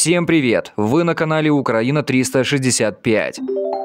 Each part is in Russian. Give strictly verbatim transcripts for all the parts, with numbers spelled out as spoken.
Всем привет! Вы на канале Украина триста шестьдесят пять.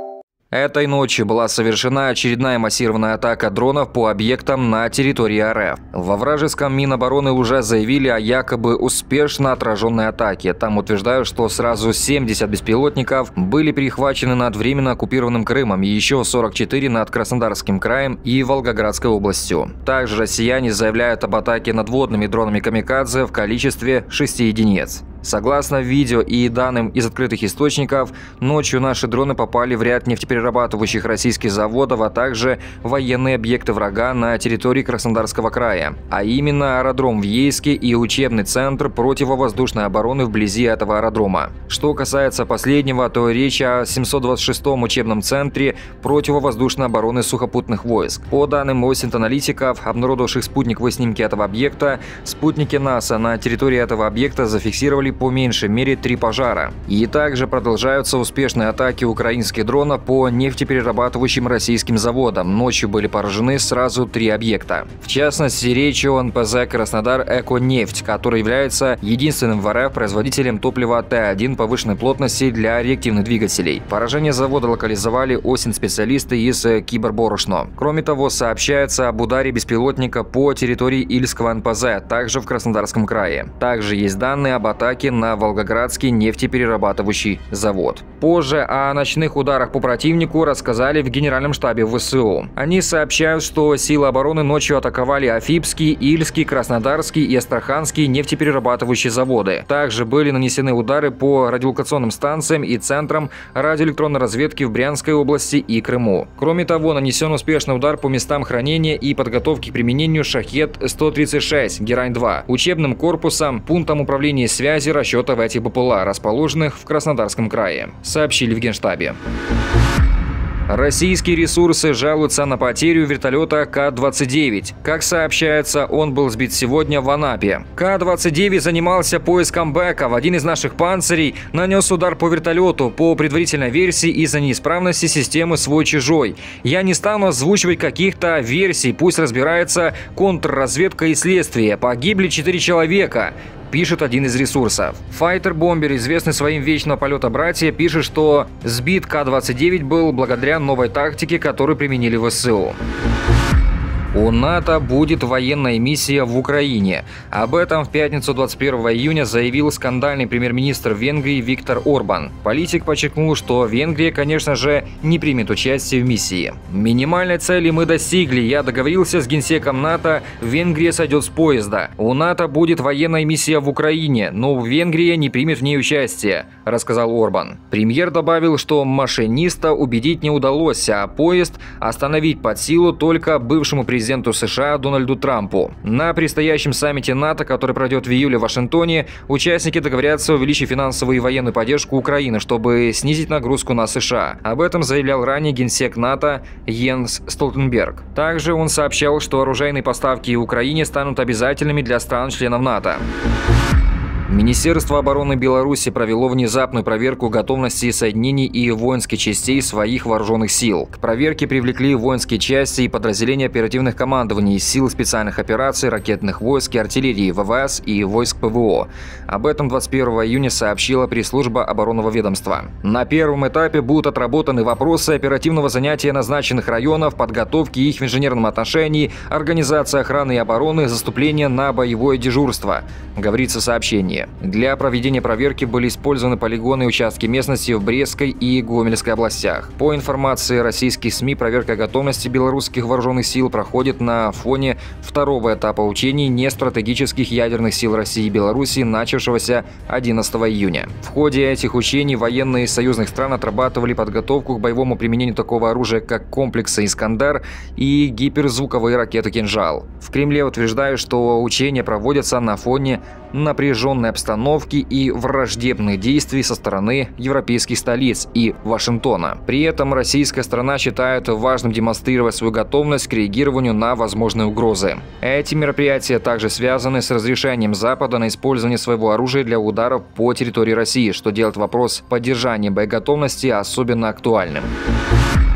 Этой ночью была совершена очередная массированная атака дронов по объектам на территории РФ. Во вражеском Минобороны уже заявили о якобы успешно отраженной атаке. Там утверждают, что сразу семьдесят беспилотников были перехвачены над временно оккупированным Крымом и еще сорок четыре над Краснодарским краем и Волгоградской областью. Также россияне заявляют об атаке надводными дронами «Камикадзе» в количестве шести единиц. Согласно видео и данным из открытых источников, ночью наши дроны попали в ряд нефтеперерабатывающих российских заводов, а также военные объекты врага на территории Краснодарского края, а именно аэродром в Ейске и учебный центр противовоздушной обороны вблизи этого аэродрома. Что касается последнего, то речь о семьсот двадцать шестом учебном центре противовоздушной обороны сухопутных войск. По данным Осинт-аналитиков, обнародовавших спутниковые снимки этого объекта, спутники НАСА на территории этого объекта зафиксировали по меньшей мере три пожара. И также продолжаются успешные атаки украинских дронов по нефтеперерабатывающим российским заводам. Ночью были поражены сразу три объекта. В частности, речь о эн пэ зэ «Краснодар Эко-нефть», который является единственным в эр эф производителем топлива тэ один повышенной плотности для реактивных двигателей. Поражение завода локализовали Осинт-специалисты из Киберборошно. Кроме того, сообщается об ударе беспилотника по территории Ильского эн пэ зэ, также в Краснодарском крае. Также есть данные об атаке на Волгоградский нефтеперерабатывающий завод. Позже о ночных ударах по противнику рассказали в Генеральном штабе вэ эс у. Они сообщают, что силы обороны ночью атаковали Афипский, Ильский, Краснодарский и Астраханский нефтеперерабатывающие заводы. Также были нанесены удары по радиолокационным станциям и центрам радиоэлектронной разведки в Брянской области и Крыму. Кроме того, нанесен успешный удар по местам хранения и подготовки к применению Шахед сто тридцать шесть, Герань-два, учебным корпусом, пунктом управления связи расчетов этих бэ пэ эл а, расположенных в Краснодарском крае, сообщили в Генштабе. Российские ресурсы жалуются на потерю вертолета Ка двадцать девять. Как сообщается, он был сбит сегодня в Анапе. Ка двадцать девять занимался поиском бэков. Один из наших панцирей нанес удар по вертолету, по предварительной версии из-за неисправности системы свой-чужой. Я не стану озвучивать каких-то версий, пусть разбирается контрразведка и следствие. Погибли четыре человека, пишет один из ресурсов. Файтер-бомбер, известный своим вечного полета братья, пишет, что сбит Ка двадцать девять был благодаря новой тактике, которую применили вэ эс у. У НАТО будет военная миссия в Украине. Об этом в пятницу двадцать первого июня заявил скандальный премьер-министр Венгрии Виктор Орбан. Политик подчеркнул, что Венгрия, конечно же, не примет участие в миссии. Минимальной цели мы достигли. Я договорился с генсеком НАТО, Венгрия сойдет с поезда. У НАТО будет военная миссия в Украине, но Венгрия не примет в ней участие, рассказал Орбан. Премьер добавил, что машиниста убедить не удалось, а поезд остановить под силу только бывшему президенту президенту США Дональду Трампу. На предстоящем саммите НАТО, который пройдет в июле в Вашингтоне, участники договорятся увеличить финансовую и военную поддержку Украины, чтобы снизить нагрузку на США. Об этом заявлял ранее генсек НАТО Йенс Столтенберг. Также он сообщал, что оружейные поставки Украине станут обязательными для стран-членов НАТО. Министерство обороны Беларуси провело внезапную проверку готовности соединений и воинских частей своих вооруженных сил. К проверке привлекли воинские части и подразделения оперативных командований сил специальных операций, ракетных войск и артиллерии, вэ вэ эс и войск пэ вэ о. Об этом двадцать первого июня сообщила пресс-служба оборонного ведомства. На первом этапе будут отработаны вопросы оперативного занятия назначенных районов, подготовки их в инженерном отношении, организации охраны и обороны, заступления на боевое дежурство, говорится в сообщении. Для проведения проверки были использованы полигоны и участки местности в Брестской и Гомельской областях. По информации российских СМИ, проверка готовности белорусских вооруженных сил проходит на фоне второго этапа учений нестратегических ядерных сил России и Беларуси, начавшегося одиннадцатого июня. В ходе этих учений военные союзных стран отрабатывали подготовку к боевому применению такого оружия, как комплексы «Искандер» и гиперзвуковые ракеты «Кинжал». В Кремле утверждают, что учения проводятся на фоне напряженной обстановки и враждебных действий со стороны европейских столиц и Вашингтона. При этом российская сторона считает важным демонстрировать свою готовность к реагированию на возможные угрозы. Эти мероприятия также связаны с разрешением Запада на использование своего оружия для ударов по территории России, что делает вопрос поддержания боеготовности особенно актуальным.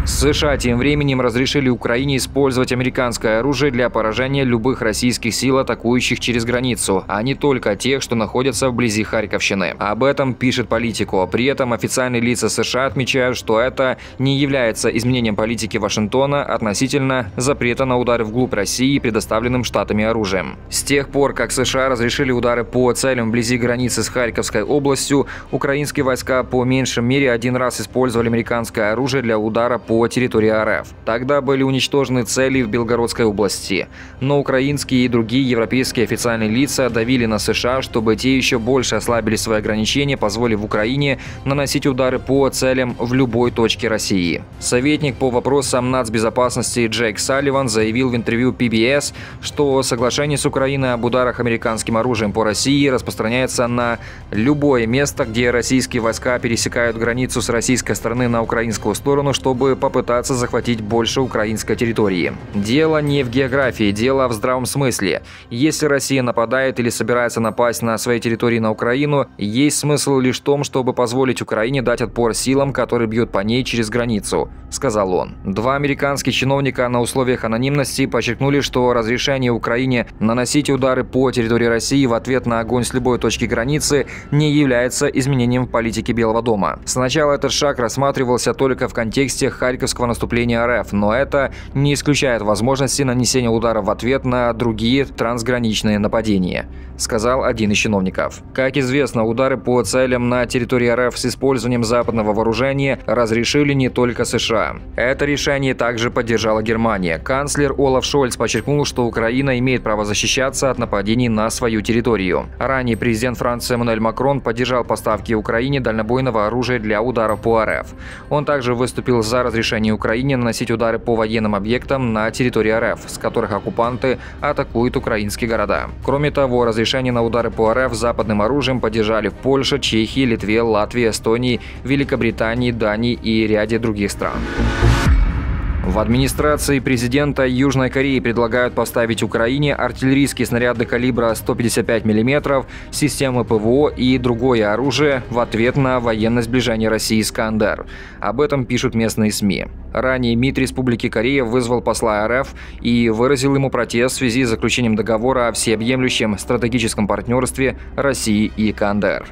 США тем временем разрешили Украине использовать американское оружие для поражения любых российских сил, атакующих через границу, а не только тех, что находятся вблизи Харьковщины. Об этом пишет Политико. При этом официальные лица США отмечают, что это не является изменением политики Вашингтона относительно запрета на удары вглубь России предоставленным Штатами оружием. С тех пор, как США разрешили удары по целям вблизи границы с Харьковской областью, украинские войска по меньшей мере один раз использовали американское оружие для удара по по территории РФ. Тогда были уничтожены цели в Белгородской области. Но украинские и другие европейские официальные лица давили на США, чтобы те еще больше ослабили свои ограничения, позволив Украине наносить удары по целям в любой точке России. Советник по вопросам нацбезопасности Джейк Салливан заявил в интервью пи би эс, что соглашение с Украиной об ударах американским оружием по России распространяется на любое место, где российские войска пересекают границу с российской стороны на украинскую сторону, чтобы попытаться захватить больше украинской территории. Дело не в географии, дело в здравом смысле. Если Россия нападает или собирается напасть на своей территории на Украину, есть смысл лишь в том, чтобы позволить Украине дать отпор силам, которые бьют по ней через границу, сказал он. Два американских чиновника на условиях анонимности подчеркнули, что разрешение Украине наносить удары по территории России в ответ на огонь с любой точки границы не является изменением в политике Белого дома. Сначала этот шаг рассматривался только в контексте Харьковского наступления РФ, но это не исключает возможности нанесения удара в ответ на другие трансграничные нападения, сказал один из чиновников. Как известно, удары по целям на территории РФ с использованием западного вооружения разрешили не только США. Это решение также поддержала Германия. Канцлер Олаф Шольц подчеркнул, что Украина имеет право защищаться от нападений на свою территорию. Ранее президент Франции Эммануэль Макрон поддержал поставки Украине дальнобойного оружия для ударов по РФ. Он также выступил за разрешение Украине наносить удары по военным объектам на территории РФ, с которых оккупанты атакуют украинские города. Кроме того, разрешение на удары по РФ западным оружием поддержали в Польше, Чехии, Литве, Латвии, Эстонии, Великобритании, Дании и ряде других стран. В администрации президента Южной Кореи предлагают поставить Украине артиллерийские снаряды калибра сто пятьдесят пять миллиметров, системы ПВО и другое оружие в ответ на военное сближение России «Искандер». Об этом пишут местные СМИ. Ранее МИД Республики Корея вызвал посла РФ и выразил ему протест в связи с заключением договора о всеобъемлющем стратегическом партнерстве России и «Искандер».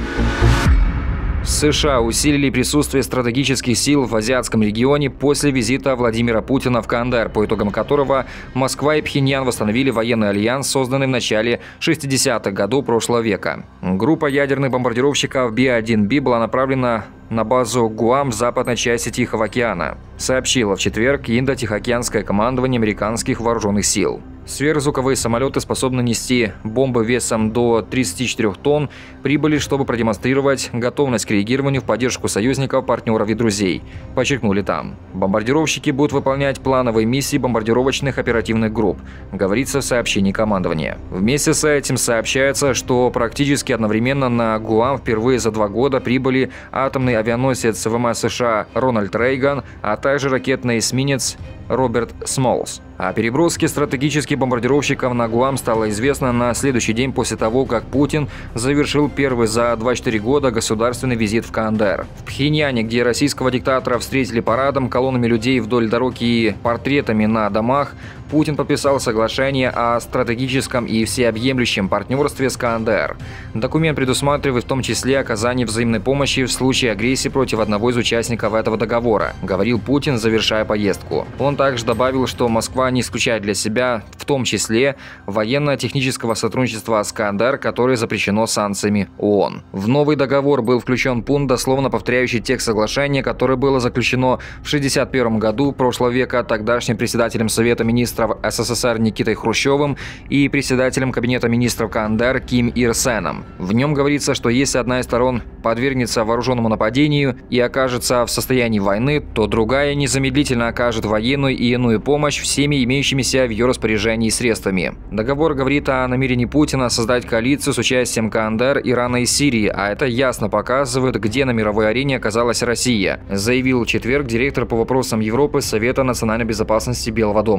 США усилили присутствие стратегических сил в азиатском регионе после визита Владимира Путина в Кандер, по итогам которого Москва и Пхеньян восстановили военный альянс, созданный в начале шестидесятых годов прошлого века. Группа ядерных бомбардировщиков Би один Би была направлена на базу Гуам в западной части Тихого океана, сообщило в четверг Индо-Тихоокеанское командование американских вооруженных сил. Сверхзвуковые самолеты, способные нести бомбы весом до тридцати четырёх тонн, прибыли, чтобы продемонстрировать готовность к реагированию в поддержку союзников, партнеров и друзей, подчеркнули там. Бомбардировщики будут выполнять плановые миссии бомбардировочных оперативных групп, говорится в сообщении командования. Вместе с этим сообщается, что практически одновременно на Гуам впервые за два года прибыли атомный авианосец ВМС США «Рональд Рейган», а также ракетный эсминец Роберт Смолс. О переброске стратегических бомбардировщиков на Гуам стало известно на следующий день после того, как Путин завершил первый за двадцать четыре года государственный визит в Кандер. В Пхеньяне, где российского диктатора встретили парадом, колоннами людей вдоль дорог и портретами на домах, Путин подписал соглашение о стратегическом и всеобъемлющем партнерстве с Кандер. Документ предусматривает в том числе оказание взаимной помощи в случае агрессии против одного из участников этого договора, говорил Путин, завершая поездку. Он также добавил, что Москва не исключает для себя в том числе военно-технического сотрудничества с Кандер, которое запрещено санкциями ООН. В новый договор был включен пункт, дословно повторяющий текст соглашения, которое было заключено в шестьдесят первом году прошлого века тогдашним председателем Совета министров СССР Никитой Хрущевым и председателем Кабинета министров Кандер Ким Ир Сеном. В нем говорится, что если одна из сторон подвергнется вооруженному нападению и окажется в состоянии войны, то другая незамедлительно окажет военную и иную помощь всеми имеющимися в ее распоряжении средствами. Договор говорит о намерении Путина создать коалицию с участием Кандер, Ирана и Сирии, а это ясно показывает, где на мировой арене оказалась Россия, заявил в четверг директор по вопросам Европы Совета национальной безопасности Белого дома.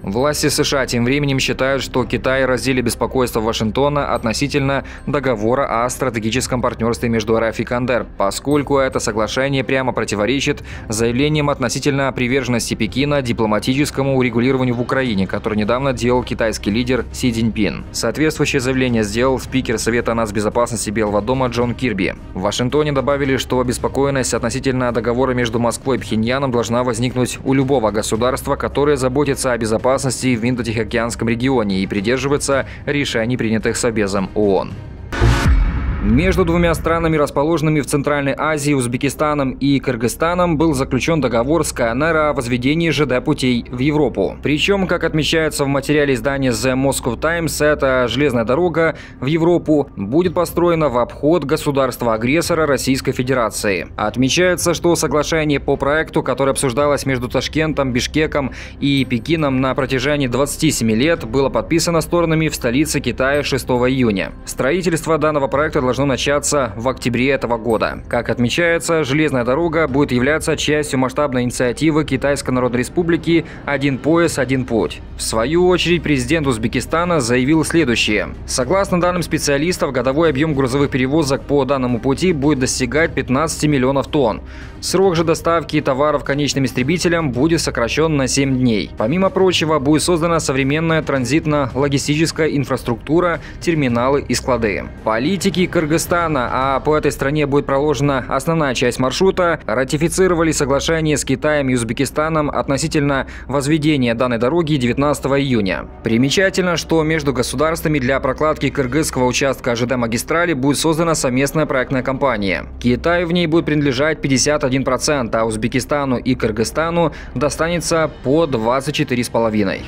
Власти США тем временем считают, что Китай разделил беспокойство Вашингтона относительно договора о стратегическом партнерстве между РФ и КНДР, поскольку это соглашение прямо противоречит заявлениям относительно приверженности Пекина дипломатическому урегулированию в Украине, который недавно делал китайский лидер Си Цзиньпин. Соответствующее заявление сделал спикер Совета нацбезопасности Белого дома Джон Кирби. В Вашингтоне добавили, что обеспокоенность относительно договора между Москвой и Пхеньяном должна возникнуть у любого государства, которое заботится о безопасности в Индо-Тихоокеанском регионе и придерживается решений, принятых Совбезом ООН. Между двумя странами, расположенными в Центральной Азии, Узбекистаном и Кыргызстаном, был заключен договор с КНР о возведении ЖД-путей в Европу. Причем, как отмечается в материале издания The Moscow Times, эта железная дорога в Европу будет построена в обход государства-агрессора Российской Федерации. Отмечается, что соглашение по проекту, которое обсуждалось между Ташкентом, Бишкеком и Пекином на протяжении двадцати семи лет, было подписано сторонами в столице Китая шестого июня. Строительство данного проекта должно начаться в октябре этого года. Как отмечается, железная дорога будет являться частью масштабной инициативы Китайской Народной Республики «Один пояс, один путь». В свою очередь, президент Узбекистана заявил следующее. Согласно данным специалистов, годовой объем грузовых перевозок по данному пути будет достигать пятнадцати миллионов тонн. Срок же доставки товаров конечным истребителям будет сокращен на семь дней. Помимо прочего, будет создана современная транзитно-логистическая инфраструктура, терминалы и склады. Политики Кыргызстана, а по этой стране будет проложена основная часть маршрута, ратифицировали соглашение с Китаем и Узбекистаном относительно возведения данной дороги девятнадцатого июня. Примечательно, что между государствами для прокладки кыргызского участка ЖД-магистрали будет создана совместная проектная компания. Китаю в ней будет принадлежать пятьдесят один процент, а Узбекистану и Кыргызстану достанется по двадцать четыре с половиной.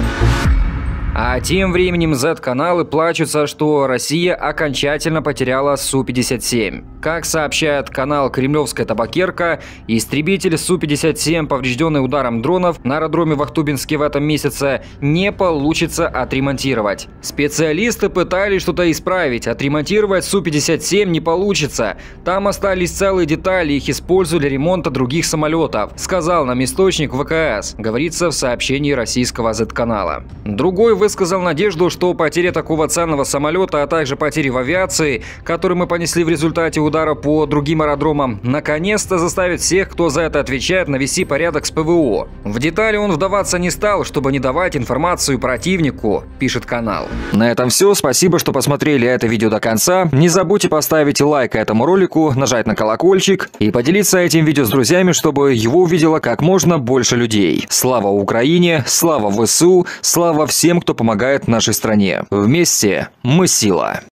А тем временем зет-каналы плачутся, что Россия окончательно потеряла Су пятьдесят семь. Как сообщает канал «Кремлевская табакерка», истребитель Су пятьдесят семь, поврежденный ударом дронов на аэродроме в Ахтубинске в этом месяце, не получится отремонтировать. Специалисты пытались что-то исправить, отремонтировать Су пятьдесят семь не получится. Там остались целые детали, их используют для ремонта других самолетов, сказал нам источник ВКС, говорится в сообщении российского зет-канала. Другой высказал надежду, что потеря такого ценного самолета, а также потери в авиации, которые мы понесли в результате удара по другим аэродромам, наконец-то заставит всех, кто за это отвечает, навести порядок с ПВО. В детали он вдаваться не стал, чтобы не давать информацию противнику, пишет канал. На этом все. Спасибо, что посмотрели это видео до конца. Не забудьте поставить лайк этому ролику, нажать на колокольчик и поделиться этим видео с друзьями, чтобы его увидело как можно больше людей. Слава Украине, слава ВСУ, слава всем, кто помогает нашей стране. Вместе мы сила.